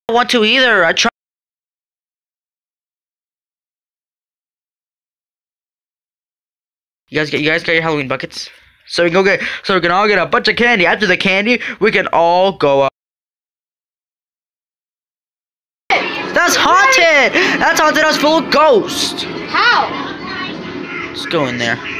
want to either. I try. You guys got your Halloween buckets? So we can all get a bunch of candy. After the candy, we can all go up. That's haunted! That's haunted house full of ghosts! How? Let's go in there.